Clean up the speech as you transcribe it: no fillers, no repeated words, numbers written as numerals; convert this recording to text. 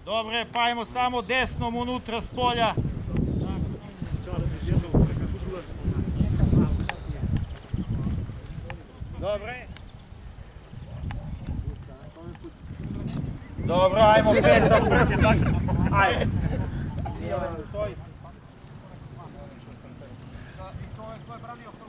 Dobre, pa ajmo samo desnom unutra s polja. Dobre. Dobro, ajmo peta prst. Ajde. To je bradio.